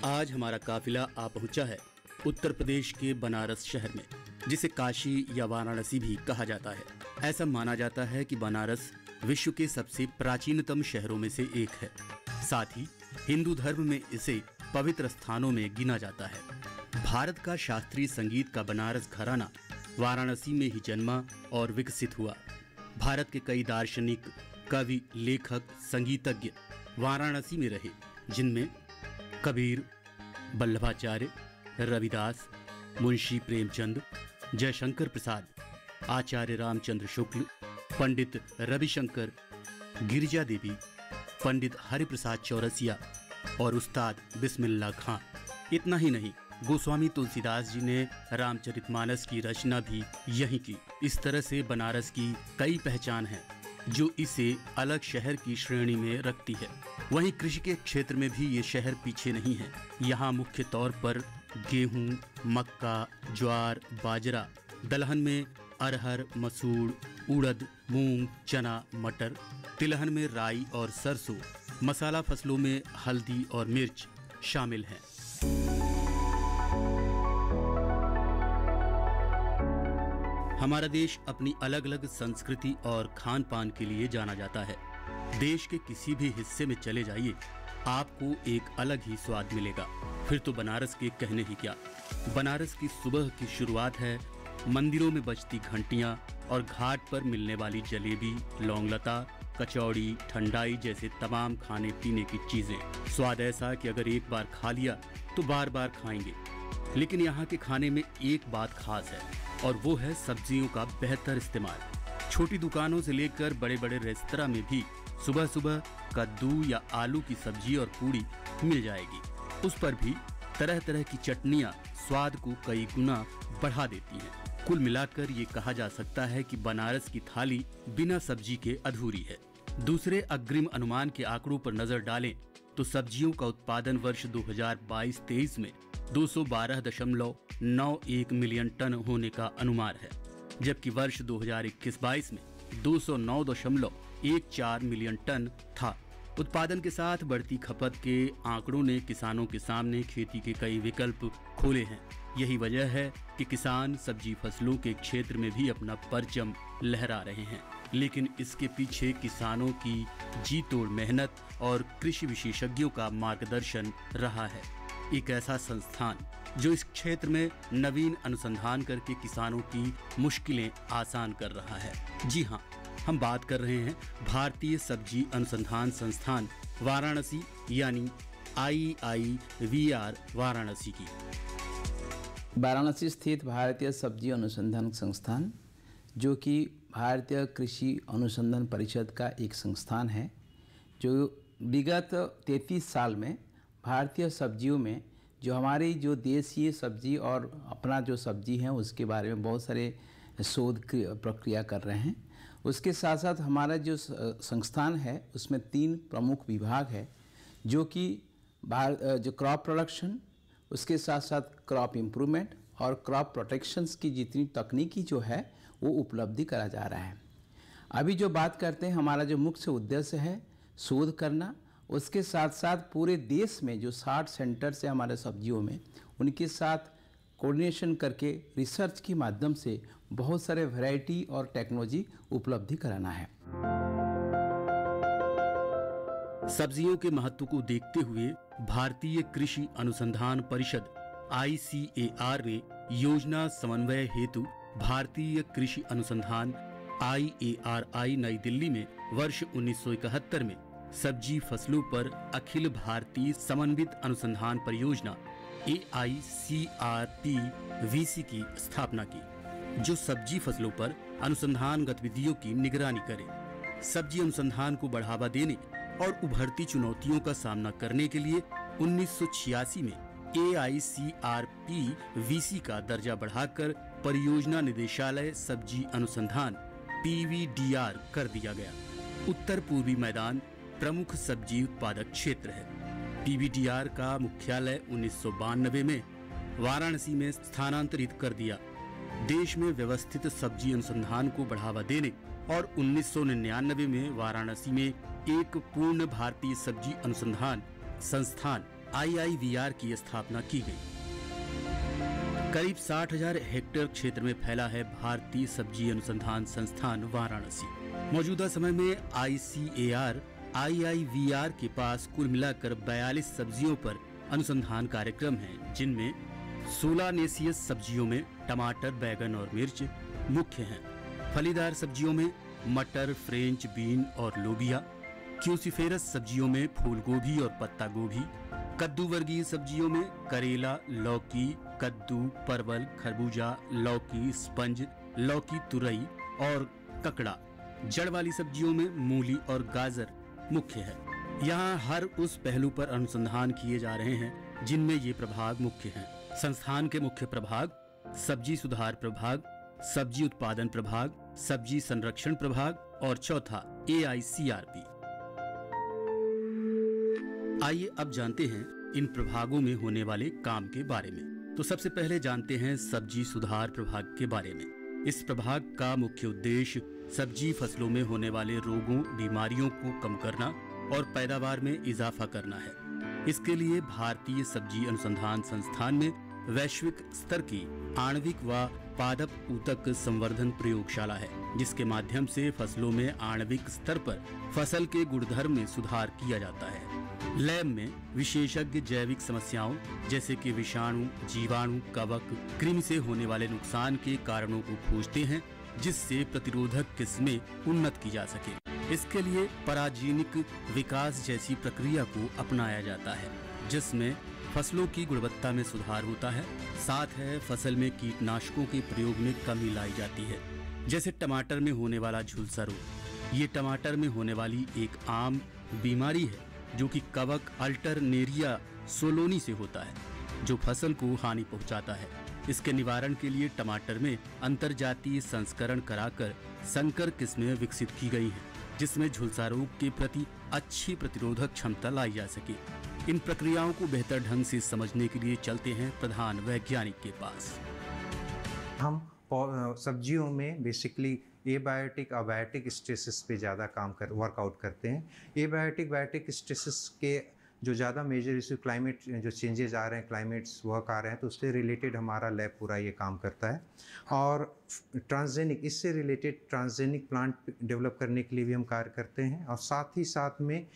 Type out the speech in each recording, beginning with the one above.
आज हमारा काफिला आ पहुंचा है उत्तर प्रदेश के बनारस शहर में, जिसे काशी या वाराणसी भी कहा जाता है। ऐसा माना जाता है कि बनारस विश्व के सबसे प्राचीनतम शहरों में से एक है। साथ ही हिंदू धर्म में इसे पवित्र स्थानों में गिना जाता है। भारत का शास्त्रीय संगीत का बनारस घराना वाराणसी में ही जन्मा और विकसित हुआ। भारत के कई दार्शनिक, कवि, लेखक, संगीतज्ञ वाराणसी में रहे, जिनमें कबीर, वल्लभाचार्य, रविदास, मुंशी प्रेमचंद, जयशंकर प्रसाद, आचार्य रामचंद्र शुक्ल, पंडित रविशंकर, गिरिजा देवी, पंडित हरिप्रसाद चौरसिया और उस्ताद बिस्मिल्लाह खां। इतना ही नहीं, गोस्वामी तुलसीदास जी ने रामचरितमानस की रचना भी यहीं की। इस तरह से बनारस की कई पहचान है जो इसे अलग शहर की श्रेणी में रखती है। वहीं कृषि के क्षेत्र में भी ये शहर पीछे नहीं है। यहाँ मुख्य तौर पर गेहूं, मक्का, ज्वार, बाजरा, दलहन में अरहर, मसूर, उड़द, मूंग, चना, मटर, तिलहन में राई और सरसों, मसाला फसलों में हल्दी और मिर्च शामिल हैं। हमारा देश अपनी अलग अलग संस्कृति और खान पान के लिए जाना जाता है। देश के किसी भी हिस्से में चले जाइए, आपको एक अलग ही स्वाद मिलेगा। फिर तो बनारस के कहने ही क्या। बनारस की सुबह की शुरुआत है मंदिरों में बजती घंटियां और घाट पर मिलने वाली जलेबी, लौंगलता, कचौड़ी, ठंडाई जैसे तमाम खाने पीने की चीजें। स्वाद ऐसा कि अगर एक बार खा लिया तो बार बार खाएंगे। लेकिन यहाँ के खाने में एक बात खास है और वो है सब्जियों का बेहतर इस्तेमाल। छोटी दुकानों से लेकर बड़े बड़े रेस्तरां में भी सुबह सुबह कद्दू या आलू की सब्जी और पूड़ी मिल जाएगी। उस पर भी तरह तरह की चटनियां स्वाद को कई गुना बढ़ा देती हैं। कुल मिलाकर ये कहा जा सकता है कि बनारस की थाली बिना सब्जी के अधूरी है। दूसरे अग्रिम अनुमान के आंकड़ों पर नजर डालें तो सब्जियों का उत्पादन वर्ष 2022-23 में 212.91 मिलियन टन होने का अनुमान है, जबकि वर्ष 2021-22 में 209.14 मिलियन टन था। उत्पादन के साथ बढ़ती खपत के आंकड़ों ने किसानों के सामने खेती के कई विकल्प खोले हैं। यही वजह है कि किसान सब्जी फसलों के क्षेत्र में भी अपना परचम लहरा रहे हैं। लेकिन इसके पीछे किसानों की जी तोड़ मेहनत और कृषि विशेषज्ञों का मार्गदर्शन रहा है। एक ऐसा संस्थान जो इस क्षेत्र में नवीन अनुसंधान करके किसानों की मुश्किलें आसान कर रहा है। जी हाँ, हम बात कर रहे हैं भारतीय सब्जी अनुसंधान संस्थान वाराणसी यानी IIVR वाराणसी की। वाराणसी स्थित भारतीय सब्जी अनुसंधान संस्थान, जो कि भारतीय कृषि अनुसंधान परिषद का एक संस्थान है, जो विगत 33 साल में भारतीय सब्जियों में जो हमारी जो देशीय सब्जी और अपना जो सब्जी है उसके बारे में बहुत सारे शोध प्रक्रिया कर रहे हैं। उसके साथ साथ हमारा जो संस्थान है उसमें 3 प्रमुख विभाग है, जो कि जो क्रॉप प्रोडक्शन, उसके साथ साथ क्रॉप इम्प्रूवमेंट और क्रॉप प्रोटेक्शंस की जितनी तकनीकी जो है वो उपलब्धि करा जा रहा है। अभी जो बात करते हैं, हमारा जो मुख्य उद्देश्य है शोध करना, उसके साथ साथ पूरे देश में जो 60 सेंटर्स है हमारे सब्जियों में, उनके साथ कोऑर्डिनेशन करके रिसर्च के माध्यम से बहुत सारे वैरायटी और टेक्नोलॉजी उपलब्धि कराना है। सब्जियों के महत्व को देखते हुए भारतीय कृषि अनुसंधान परिषद ICAR ने योजना समन्वय हेतु भारतीय कृषि अनुसंधान IARI नई दिल्ली में वर्ष 1971 में सब्जी फसलों पर अखिल भारतीय समन्वित अनुसंधान परियोजना AICRP-VC की स्थापना की, जो सब्जी फसलों पर अनुसंधान गतिविधियों की निगरानी करे। सब्जी अनुसंधान को बढ़ावा देने और उभरती चुनौतियों का सामना करने के लिए 1986 में AICRP-VC का दर्जा बढ़ाकर परियोजना निदेशालय सब्जी अनुसंधान PVDR कर दिया गया। उत्तर पूर्वी मैदान प्रमुख सब्जी उत्पादक क्षेत्र है। PVDR का मुख्यालय 1992 में वाराणसी में स्थानांतरित कर दिया। देश में व्यवस्थित सब्जी अनुसंधान को बढ़ावा देने और 1999 में वाराणसी में एक पूर्ण भारतीय सब्जी अनुसंधान संस्थान IIVR की स्थापना की गई। करीब 60,000 हेक्टेयर क्षेत्र में फैला है भारतीय सब्जी अनुसंधान संस्थान वाराणसी। मौजूदा समय में ICAR IIVR के पास कुल मिलाकर 42 सब्जियों पर अनुसंधान कार्यक्रम हैं, जिनमें सोलानेसियस सब्जियों में टमाटर, बैगन और मिर्च मुख्य हैं। फलीदार सब्जियों में मटर, फ्रेंच बीन और लोबिया, क्यूसीफेरस सब्जियों में फूल गोभी और पत्ता गोभी, कद्दू वर्गीय सब्जियों में करेला, लौकी, कद्दू, परवल, खरबूजा, लौकी, स्पंज, लौकी, तुरई और ककड़ा, जड़ वाली सब्जियों में मूली और गाजर मुख्य है। यहाँ हर उस पहलू पर अनुसंधान किए जा रहे हैं जिनमें ये प्रभाग मुख्य हैं। संस्थान के मुख्य प्रभाग सब्जी सुधार प्रभाग, सब्जी उत्पादन प्रभाग, सब्जी संरक्षण प्रभाग और चौथा AICRP। आइए अब जानते हैं इन प्रभागों में होने वाले काम के बारे में। तो सबसे पहले जानते हैं सब्जी सुधार प्रभाग के बारे में। इस प्रभाग का मुख्य उद्देश्य सब्जी फसलों में होने वाले रोगों, बीमारियों को कम करना और पैदावार में इजाफा करना है। इसके लिए भारतीय सब्जी अनुसंधान संस्थान में वैश्विक स्तर की आणविक व पादप ऊतक संवर्धन प्रयोगशाला है, जिसके माध्यम से फसलों में आणविक स्तर पर फसल के गुणधर्म में सुधार किया जाता है। लैब में विशेषज्ञ जैविक समस्याओं जैसे कि विषाणु, जीवाणु, कवक, कृमि से होने वाले नुकसान के कारणों को खोजते हैं, जिससे प्रतिरोधक किस्में उन्नत की जा सके। इसके लिए पराजीनिक विकास जैसी प्रक्रिया को अपनाया जाता है, जिसमें फसलों की गुणवत्ता में सुधार होता है। साथ है फसल में कीटनाशकों के प्रयोग में कमी लाई जाती है। जैसे टमाटर में होने वाला झुलसा रोग, ये टमाटर में होने वाली एक आम बीमारी है जो कि कवक अल्टरनेरिया सोलोनी से होता है, जो फसल को हानि पहुंचाता है। इसके निवारण के लिए टमाटर में अंतर्जातीय संस्करण कराकर संकर किस्में विकसित की गई हैं, जिसमें झुलसा रोग के प्रति अच्छी प्रतिरोधक क्षमता लाई जा सके। इन प्रक्रियाओं को बेहतर ढंग से समझने के लिए चलते हैं प्रधान वैज्ञानिक के पास। हम सब्जियों में बेसिकली एबायोटिक अबायोटिक स्ट्रेसेस पे ज़्यादा वर्कआउट करते हैं। एबायोटिक बायोटिक स्ट्रेसेस के जो ज़्यादा मेजर इशू क्लाइमेट जो चेंजेस आ रहे हैं, क्लाइमेट्स वर्क आ रहे हैं, तो उससे रिलेटेड हमारा लैब पूरा ये काम करता है। और ट्रांसजेनिक, इससे रिलेटेड ट्रांसजेनिक प्लांट डेवलप करने के लिए भी हम कार्य करते हैं। और साथ ही साथ में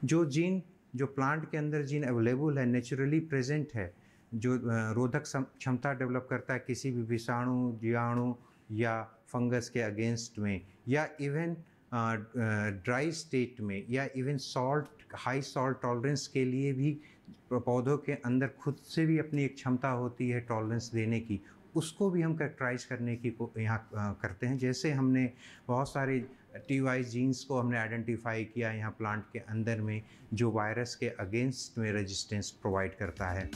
जो प्लांट के अंदर जीन अवेलेबल है, नेचुरली प्रेजेंट है, जो रोधक क्षमता डेवलप करता है किसी भी विषाणु, जीवाणु या फंगस के अगेंस्ट में, या इवन ड्राई स्टेट में, या इवन हाई सॉल्ट टॉलरेंस के लिए भी पौधों के अंदर खुद से भी अपनी एक क्षमता होती है टॉलरेंस देने की, उसको भी हम कैरेक्टराइज करने की यहाँ करते हैं। जैसे हमने बहुत सारे TY जीन्स को हमने आइडेंटिफाई किया यहाँ प्लांट के अंदर में, जो वायरस के अगेंस्ट में रेजिस्टेंस प्रोवाइड करता है।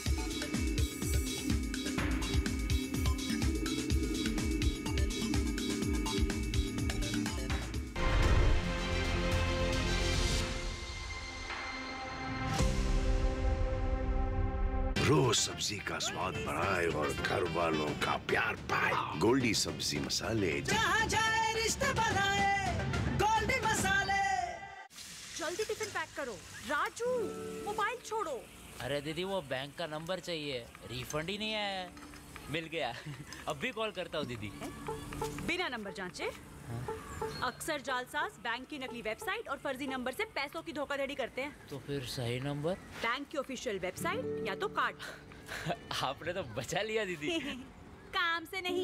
रोज सब्जी का स्वाद बढ़ाए और घर वालों का प्यार पाए। गोल्डी सब्जी मसाले, जहाँ जाए रिश्ते बनाए, गोल्डी मसाले। जल्दी टिफिन पैक करो। राजू, मोबाइल छोड़ो। अरे दीदी, वो बैंक का नंबर चाहिए, रिफंड ही नहीं आया है। मिल गया। अब भी कॉल करता हूँ दीदी। बिना नंबर जांचे अक्सर जालसाज बैंक की नकली वेबसाइट और फर्जी नंबर से पैसों की धोखाधड़ी करते हैं। तो फिर सही नंबर? बैंक की ऑफिशियल वेबसाइट या तो कार्ड। आपने तो बचा लिया दीदी। काम से नहीं।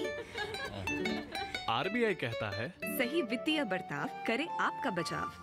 RBI कहता है, सही वित्तीय बर्ताव करे आपका बचाव।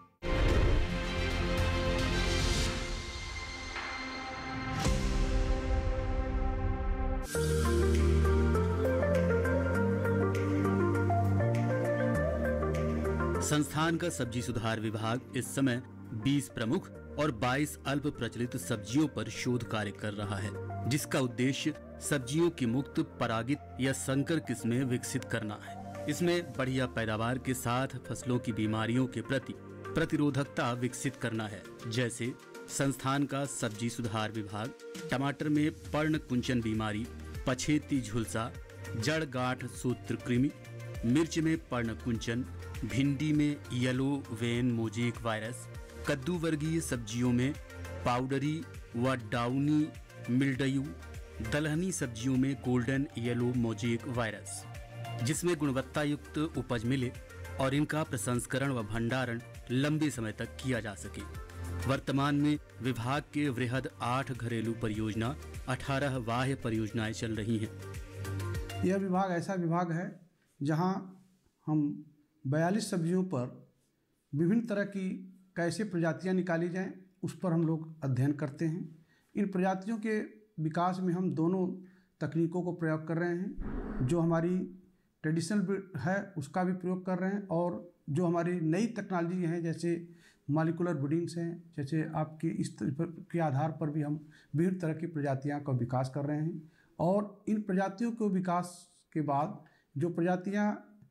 संस्थान का सब्जी सुधार विभाग इस समय 20 प्रमुख और 22 अल्प प्रचलित सब्जियों पर शोध कार्य कर रहा है, जिसका उद्देश्य सब्जियों की मुक्त, परागित या संकर किस्में विकसित करना है। इसमें बढ़िया पैदावार के साथ फसलों की बीमारियों के प्रति प्रतिरोधकता विकसित करना है। जैसे संस्थान का सब्जी सुधार विभाग टमाटर में पर्ण कुंचन बीमारी, पछेती झुलसा, जड़ गांठ सूत्र कृमि, मिर्च में पर्ण कुंचन, भिंडी में येलो वेन मोजेक वायरस, कद्दू वर्गीय सब्जियों में पाउडरी व डाउनी मिल्ड्यू, दलहनी सब्जियों में गोल्डन येलो मोजेक वायरस, जिसमें गुणवत्ता युक्त उपज मिले और इनका प्रसंस्करण व भंडारण लंबे समय तक किया जा सके। वर्तमान में विभाग के वृहद 8 घरेलू परियोजना, 18 बाह्य परियोजनाएं चल रही हैं। यह विभाग ऐसा विभाग है जहां हम 42 सब्जियों पर विभिन्न तरह की कैसे प्रजातियां निकाली जाएं, उस पर हम लोग अध्ययन करते हैं। इन प्रजातियों के विकास में हम दोनों तकनीकों को प्रयोग कर रहे हैं। जो हमारी ट्रेडिशनल है उसका भी प्रयोग कर रहे हैं, और जो हमारी नई टेक्नोलॉजी हैं जैसे मॉलिकुलर ब्रीडिंग्स हैं, जैसे आपकी इस के आधार पर भी हम विभिन्न तरह की प्रजातियां का विकास कर रहे हैं। और इन प्रजातियों को विकास के बाद जो प्रजातियां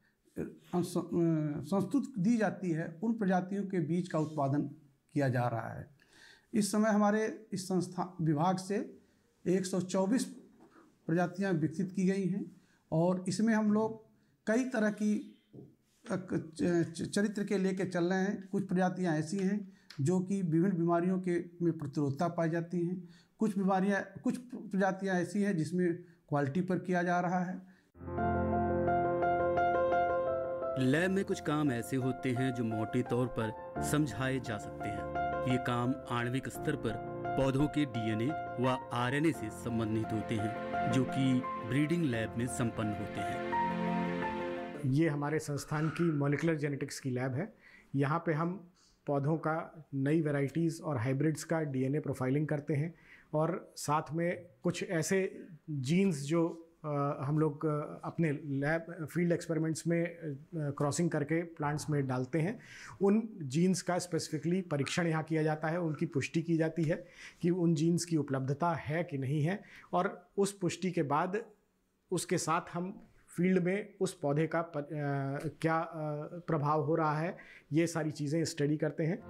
संस्तुत दी जाती है, उन प्रजातियों के बीज का उत्पादन किया जा रहा है। इस समय हमारे इस संस्था विभाग से 124 प्रजातियां विकसित की गई हैं, और इसमें हम लोग कई तरह की चरित्र के लेके चल रहे हैं। कुछ प्रजातियां ऐसी हैं जो कि विभिन्न बीमारियों के में प्रतिरोधता पाई जाती हैं। कुछ प्रजातियां ऐसी हैं जिसमें क्वालिटी पर किया जा रहा है। लैब में कुछ काम ऐसे होते हैं जो मोटे तौर पर समझाए जा सकते हैं। ये काम आणविक स्तर पर पौधों के डीएनए व आरएनए से संबंधित होते हैं, जो कि ब्रीडिंग लैब में संपन्न होते हैं। ये हमारे संस्थान की मॉलिक्यूलर जेनेटिक्स की लैब है। यहाँ पे हम पौधों का नई वैरायटीज़ और हाइब्रिड्स का डीएनए प्रोफाइलिंग करते हैं, और साथ में कुछ ऐसे जीन्स जो हम लोग अपने लैब फील्ड एक्सपेरिमेंट्स में क्रॉसिंग करके प्लांट्स में डालते हैं, उन जीन्स का स्पेसिफिकली परीक्षण यहाँ किया जाता है। उनकी पुष्टि की जाती है कि उन जीन्स की उपलब्धता है कि नहीं है, और उस पुष्टि के बाद उसके साथ हम फील्ड में उस पौधे का क्या प्रभाव हो रहा है, ये सारी चीज़ें स्टडी करते हैं।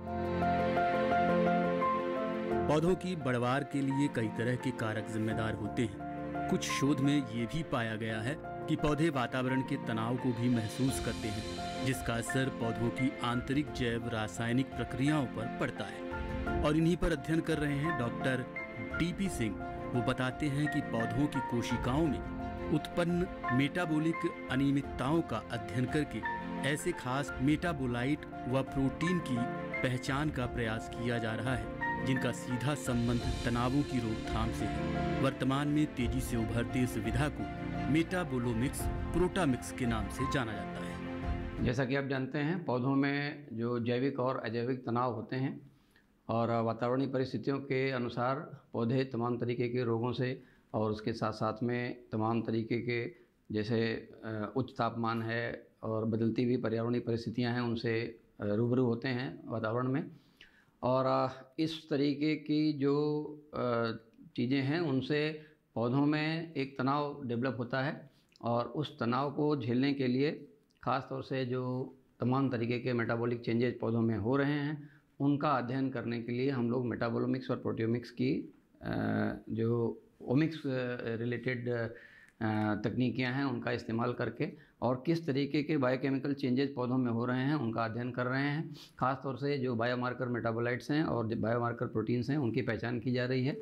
पौधों की बढ़वार के लिए कई तरह के कारक जिम्मेदार होते हैं। कुछ शोध में ये भी पाया गया है कि पौधे वातावरण के तनाव को भी महसूस करते हैं, जिसका असर पौधों की आंतरिक जैव रासायनिक प्रक्रियाओं पर पड़ता है। और इन्हीं पर अध्ययन कर रहे हैं डॉक्टर टीपी सिंह। वो बताते हैं कि पौधों की कोशिकाओं में उत्पन्न मेटाबॉलिक अनियमितताओं का अध्ययन करके ऐसे खास मेटाबोलाइट व प्रोटीन की पहचान का प्रयास किया जा रहा है, जिनका सीधा संबंध तनावों की रोकथाम से है। वर्तमान में तेजी से उभरती इस विधा को मेटाबोलोमिक्स, प्रोटामिक्स के नाम से जाना जाता है। जैसा कि आप जानते हैं, पौधों में जो जैविक और अजैविक तनाव होते हैं, और वातावरणीय परिस्थितियों के अनुसार पौधे तमाम तरीके के रोगों से, और उसके साथ साथ में तमाम तरीके के जैसे उच्च तापमान है और बदलती हुई पर्यावरणीय परिस्थितियां हैं, उनसे रूबरू होते हैं वातावरण में। और इस तरीके की जो चीज़ें हैं, उनसे पौधों में एक तनाव डेवलप होता है, और उस तनाव को झेलने के लिए ख़ास तौर से जो तमाम तरीके के मेटाबॉलिक चेंजेस पौधों में हो रहे हैं, उनका अध्ययन करने के लिए हम लोग मेटाबोलोमिक्स और प्रोटियोमिक्स की जो ओमिक्स रिलेटेड तकनीकियां हैं, उनका इस्तेमाल करके, और किस तरीके के बायोकेमिकल चेंजेस पौधों में हो रहे हैं उनका अध्ययन कर रहे हैं। ख़ास तौर से जो बायोमार्कर मेटाबोलाइट्स हैं और जो बायोमार्कर प्रोटीन्स हैं, उनकी पहचान की जा रही है।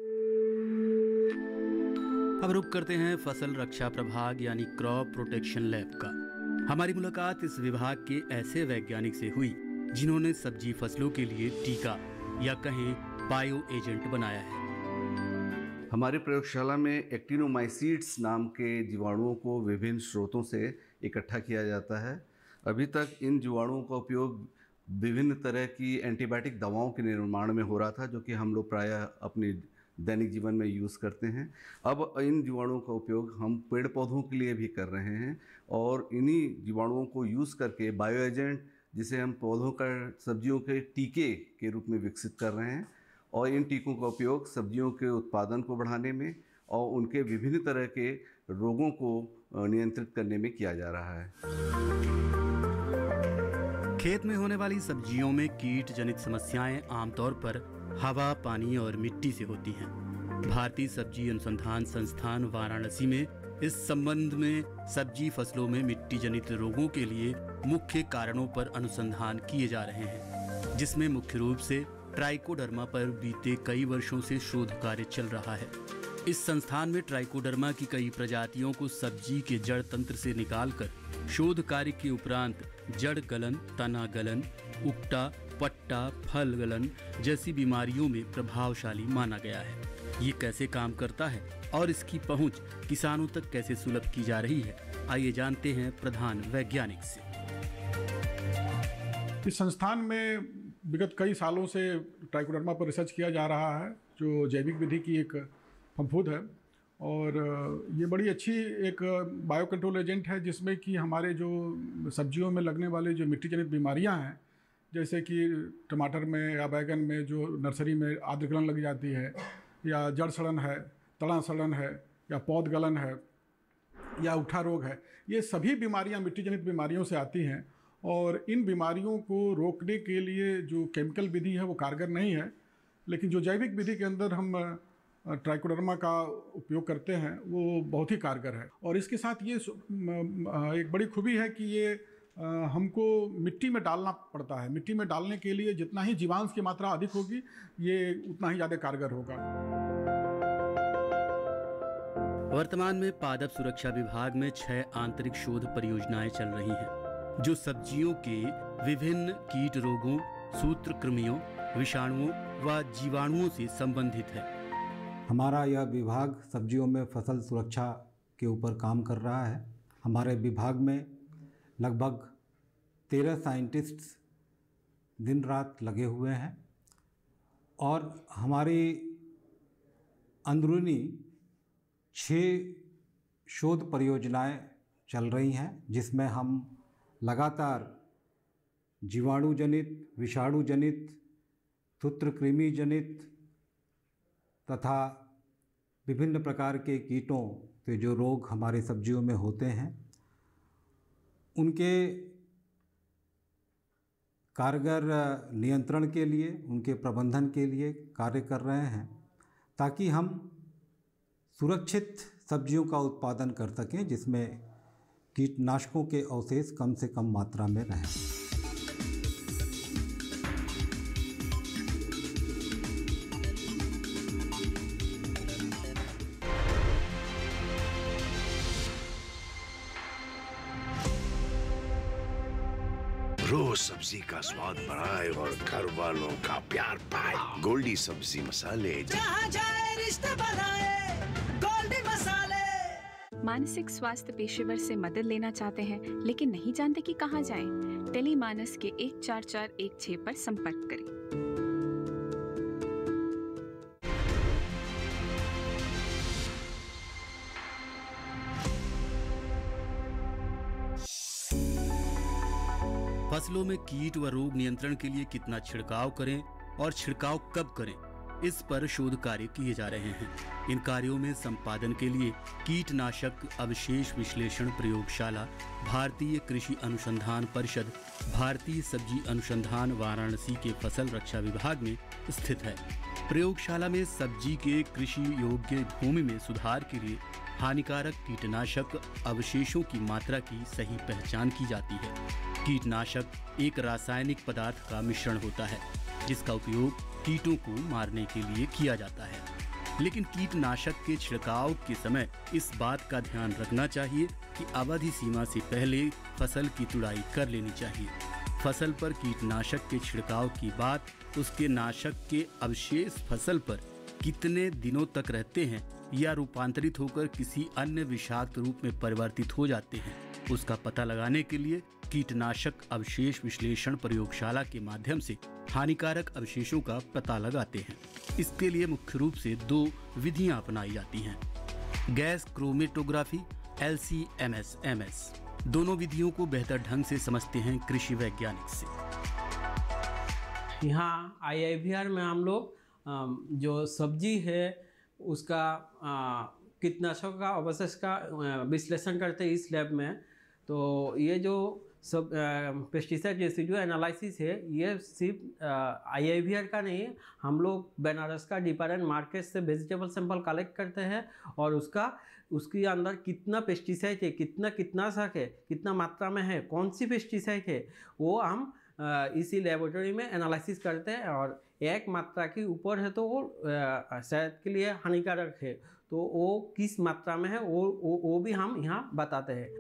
अब रुक करते हैं फसल रक्षा प्रभाग यानी क्रॉप प्रोटेक्शन लैब का। हमारी मुलाकात इस विभाग के ऐसे वैज्ञानिक से हुई जिन्होंने सब्जी फसलों के लिए टीका या कहें बायो एजेंट बनाया है। हमारी प्रयोगशाला में एक्टिनोमाइसीड्स नाम के जीवाणुओं को विभिन्न स्रोतों से इकट्ठा किया जाता है। अभी तक इन जीवाणुओं का उपयोग विभिन्न तरह की एंटीबायोटिक दवाओं के निर्माण में हो रहा था, जो कि हम लोग प्रायः अपने दैनिक जीवन में यूज़ करते हैं। अब इन जीवाणुओं का उपयोग हम पेड़ पौधों के लिए भी कर रहे हैं, और इन्हीं जीवाणुओं को यूज़ करके बायो एजेंट, जिसे हम पौधों का सब्जियों के टीके के रूप में विकसित कर रहे हैं, और इन टीकों का उपयोग सब्जियों के उत्पादन को बढ़ाने में और उनके विभिन्न तरह के रोगों को नियंत्रित करने में किया जा रहा है। खेत में होने वाली सब्जियों में कीट जनित समस्याएं आमतौर पर हवा, पानी और मिट्टी से होती हैं। भारतीय सब्जी अनुसंधान संस्थान वाराणसी में इस संबंध में सब्जी फसलों में मिट्टी जनित रोगों के लिए मुख्य कारणों पर अनुसंधान किए जा रहे हैं, जिसमें मुख्य रूप से ट्राइकोडर्मा पर बीते कई वर्षों से शोध कार्य चल रहा है। इस संस्थान में ट्राइकोडर्मा की कई प्रजातियों को सब्जी के जड़ तंत्र से निकालकर शोध कार्य के उपरांत जड़ गलन, तना गलन, उकटा, पट्टा, फल गलन जैसी बीमारियों में प्रभावशाली माना गया है। ये कैसे काम करता है और इसकी पहुंच किसानों तक कैसे सुलभ की जा रही है, आइए जानते हैं प्रधान वैज्ञानिक से। इस संस्थान में विगत कई सालों से ट्राइकोडर्मा पर रिसर्च किया जा रहा है, जो जैविक विधि की एक फंफूद है और ये बड़ी अच्छी एक बायो कंट्रोल एजेंट है, जिसमें कि हमारे जो सब्जियों में लगने वाले जो मिट्टी जनित बीमारियां हैं, जैसे कि टमाटर में या बैगन में जो नर्सरी में आद्र गलन लग जाती है, या जड़ सड़न है, तना सड़न है, या पौध गलन है, या उठा रोग है, ये सभी बीमारियां मिट्टी जनित बीमारियों से आती हैं और इन बीमारियों को रोकने के लिए जो केमिकल विधि है वो कारगर नहीं है, लेकिन जो जैविक विधि के अंदर हम ट्राइकोडर्मा का उपयोग करते हैं वो बहुत ही कारगर है। और इसके साथ ये एक बड़ी खूबी है कि ये हमको मिट्टी में डालना पड़ता है। मिट्टी में डालने के लिए जितना ही जीवांश की मात्रा अधिक होगी, ये उतना ही ज़्यादा कारगर होगा। वर्तमान में पादप सुरक्षा विभाग में 6 आंतरिक शोध परियोजनाएं चल रही हैं, जो सब्जियों के विभिन्न कीट रोगों, सूत्रकृमियों, विषाणुओं व जीवाणुओं से संबंधित है। हमारा यह विभाग सब्जियों में फसल सुरक्षा के ऊपर काम कर रहा है। हमारे विभाग में लगभग 13 साइंटिस्ट्स दिन रात लगे हुए हैं और हमारी अंदरूनी 6 शोध परियोजनाएं चल रही हैं, जिसमें हम लगातार जीवाणु जनित, विषाणु जनित, सूत्रकृमि जनित तथा विभिन्न प्रकार के कीटों के जो रोग हमारी सब्जियों में होते हैं, उनके कारगर नियंत्रण के लिए, उनके प्रबंधन के लिए कार्य कर रहे हैं, ताकि हम सुरक्षित सब्जियों का उत्पादन कर सकें, जिसमें कीटनाशकों के अवशेष कम से कम मात्रा में रहें। रोज सब्जी का स्वाद बढ़ाए और घर वालों का प्यार पाए। गोल्डी सब्जी मसाले, जहाँ जाए रिश्ते बनाए गोल्डी मसाले। मानसिक स्वास्थ्य पेशेवर से मदद लेना चाहते हैं लेकिन नहीं जानते कि कहां जाएं? टेलीमानस के 14416 पर संपर्क करें। फसलों में कीट व रोग नियंत्रण के लिए कितना छिड़काव करें और छिड़काव कब करें, इस पर शोध कार्य किए जा रहे हैं। इन कार्यों में संपादन के लिए कीटनाशक अवशेष विश्लेषण प्रयोगशाला भारतीय कृषि अनुसंधान परिषद, भारतीय सब्जी अनुसंधान वाराणसी के फसल रक्षा विभाग में स्थित है। प्रयोगशाला में सब्जी के कृषि योग्य भूमि में सुधार के लिए हानिकारक कीटनाशक अवशेषों की मात्रा की सही पहचान की जाती है। कीटनाशक एक रासायनिक पदार्थ का मिश्रण होता है, जिसका उपयोग कीटों को मारने के लिए किया जाता है। लेकिन कीटनाशक के छिड़काव के समय इस बात का ध्यान रखना चाहिए कि अवधि सीमा से पहले फसल की तुड़ाई कर लेनी चाहिए। फसल पर कीटनाशक के छिड़काव की बात उसके नाशक के अवशेष फसल पर कितने दिनों तक रहते हैं या रूपांतरित होकर किसी अन्य विषाक्त रूप में परिवर्तित हो जाते हैं, उसका पता लगाने के लिए कीटनाशक अवशेष विश्लेषण प्रयोगशाला के माध्यम से हानिकारक अवशेषों का पता लगाते हैं। इसके लिए मुख्य रूप से 2 विधियां अपनाई जाती हैं, गैस क्रोमेटोग्राफी LC-MS। दोनों विधियों को बेहतर ढंग से समझते हैं कृषि वैज्ञानिक से। यहाँ IIVR में हम लोग जो सब्जी है उसका कीटनाशक का अवशेष का विश्लेषण करते हैं इस लैब में। तो ये जो सब पेस्टिसाइड रेसिड्यू एनालिसिस है, ये सिर्फ IIVR का नहीं है, हम लोग बनारस का डिफरेंट मार्केट से वेजिटेबल सैंपल कलेक्ट करते हैं और उसके अंदर कितना पेस्टिसाइड है, कितना कीटनाशक है, कितना मात्रा में है, कौन सी पेस्टिसाइड है, वो हम इसी लेबोरेटरी में एनालिसिस करते हैं और एक मात्रा के ऊपर है तो वो सेहत के लिए हानिकारक है, तो वो किस मात्रा में है वो भी हम यहाँ बताते हैं।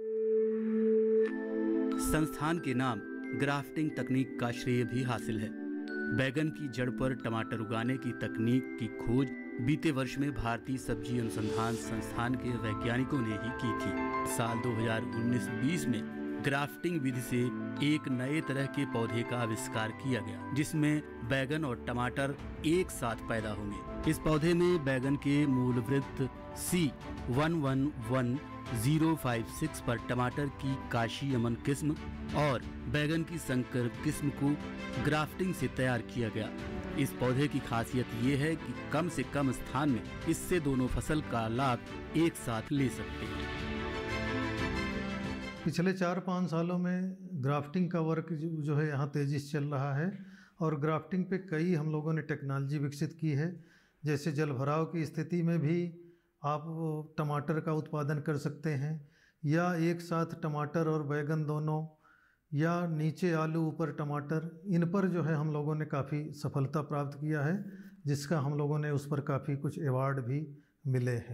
संस्थान के नाम ग्राफ्टिंग तकनीक का श्रेय भी हासिल है। बैगन की जड़ पर टमाटर उगाने की तकनीक की खोज बीते वर्ष में भारतीय सब्जी अनुसंधान संस्थान के वैज्ञानिकों ने ही की थी। साल 2019-20 में ग्राफ्टिंग विधि से एक नए तरह के पौधे का आविष्कार किया गया, जिसमें बैगन और टमाटर एक साथ पैदा होंगे। इस पौधे में बैगन के मूल वृत्त C111056 पर टमाटर की काशी अमन किस्म और बैगन की संकर किस्म को ग्राफ्टिंग से तैयार किया गया। इस पौधे की खासियत ये है कि कम से कम स्थान में इससे दोनों फसल का लाभ एक साथ ले सकते हैं। पिछले 4-5 सालों में ग्राफ्टिंग का वर्क जो है यहाँ तेज़ी से चल रहा है और ग्राफ्टिंग पे कई हम लोगों ने टेक्नोलॉजी विकसित की है। जैसे जल भराव की स्थिति में भी आप टमाटर का उत्पादन कर सकते हैं, या एक साथ टमाटर और बैगन दोनों, या नीचे आलू ऊपर टमाटर, इन पर जो है हम लोगों ने काफ़ी सफलता प्राप्त किया है, जिसका हम लोगों ने उस पर काफ़ी कुछ अवार्ड भी मिले हैं।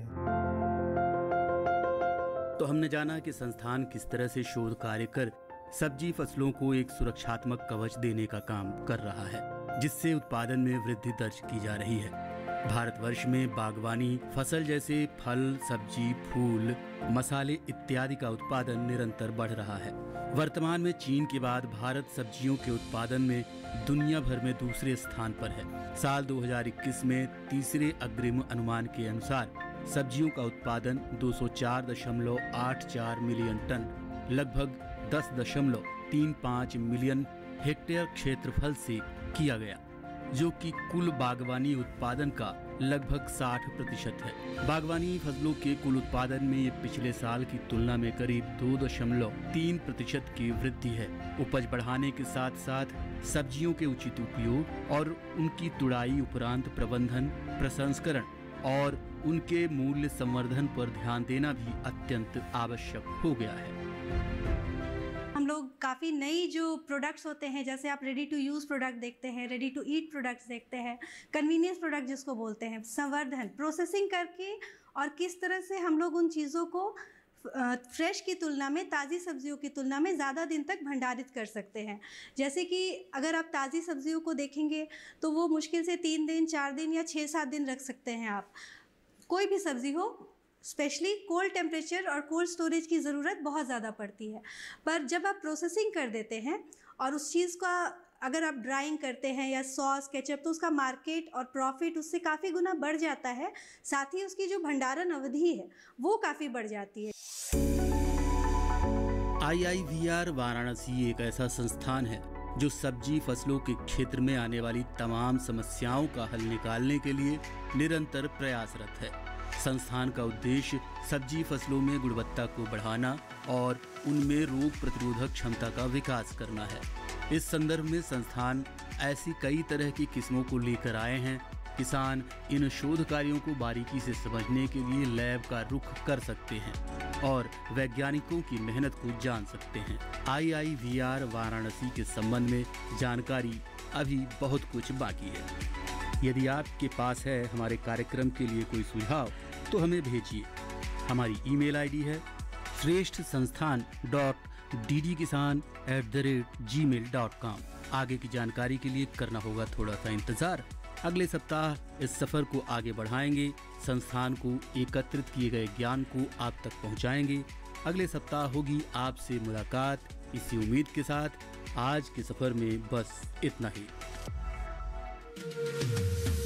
तो हमने जाना कि संस्थान किस तरह से शोध कार्य कर सब्जी फसलों को एक सुरक्षात्मक कवच देने का काम कर रहा है, जिससे उत्पादन में वृद्धि दर्ज की जा रही है। भारतवर्ष में बागवानी फसल जैसे फल, सब्जी, फूल, मसाले इत्यादि का उत्पादन निरंतर बढ़ रहा है। वर्तमान में चीन के बाद भारत सब्जियों के उत्पादन में दुनिया भर में दूसरे स्थान पर है। साल 2021 में तीसरे अग्रिम अनुमान के अनुसार सब्जियों का उत्पादन 204.84 मिलियन टन, लगभग 10.35 मिलियन हेक्टेयर क्षेत्रफल से किया गया, जो कि कुल बागवानी उत्पादन का लगभग 60% है। बागवानी फसलों के कुल उत्पादन में ये पिछले साल की तुलना में करीब 2.3% की वृद्धि है। उपज बढ़ाने के साथ साथ सब्जियों के उचित उपयोग और उनकी तुड़ाई उपरांत प्रबंधन, प्रसंस्करण और उनके मूल्य संवर्धन पर ध्यान देना भी अत्यंत आवश्यक हो गया है। हम लोग काफ़ी नई जो प्रोडक्ट्स होते हैं, जैसे आप रेडी टू यूज़ प्रोडक्ट देखते हैं, रेडी टू ईट प्रोडक्ट्स देखते हैं, कन्वीनियंस प्रोडक्ट जिसको बोलते हैं, संवर्धन, प्रोसेसिंग करके और किस तरह से हम लोग उन चीज़ों को फ्रेश की तुलना में, ताज़ी सब्जियों की तुलना में ज़्यादा दिन तक भंडारित कर सकते हैं। जैसे कि अगर आप ताज़ी सब्जियों को देखेंगे तो वो मुश्किल से 3 दिन, 4 दिन या 6-7 दिन रख सकते हैं आप। कोई भी सब्ज़ी हो, स्पेशली कोल्ड टेम्परेचर और कोल्ड स्टोरेज की ज़रूरत बहुत ज़्यादा पड़ती है। पर जब आप प्रोसेसिंग कर देते हैं और उस चीज़ का अगर आप ड्राइंग करते हैं या सॉस, केचप, तो उसका मार्केट और प्रॉफिट उससे काफ़ी गुना बढ़ जाता है। साथ ही उसकी जो भंडारण अवधि है वो काफ़ी बढ़ जाती है। IIVR वाराणसी एक ऐसा संस्थान है जो सब्जी फसलों के क्षेत्र में आने वाली तमाम समस्याओं का हल निकालने के लिए निरंतर प्रयासरत है। संस्थान का उद्देश्य सब्जी फसलों में गुणवत्ता को बढ़ाना और उनमें रोग प्रतिरोधक क्षमता का विकास करना है। इस संदर्भ में संस्थान ऐसी कई तरह की किस्मों को लेकर आए हैं। किसान इन शोध कार्यों को बारीकी से समझने के लिए लैब का रुख कर सकते हैं और वैज्ञानिकों की मेहनत को जान सकते हैं। IIVR वाराणसी के संबंध में जानकारी अभी बहुत कुछ बाकी है। यदि आपके पास है हमारे कार्यक्रम के लिए कोई सुझाव तो हमें भेजिए। हमारी ईमेल आईडी है shresthasansthan.ddkisan@gmail.com। आगे की जानकारी के लिए करना होगा थोड़ा सा इंतज़ार। अगले सप्ताह इस सफ़र को आगे बढ़ाएंगे, संस्थान को एकत्रित किए गए ज्ञान को आप तक पहुंचाएंगे। अगले सप्ताह होगी आपसे मुलाकात, इसी उम्मीद के साथ आज के सफ़र में बस इतना ही।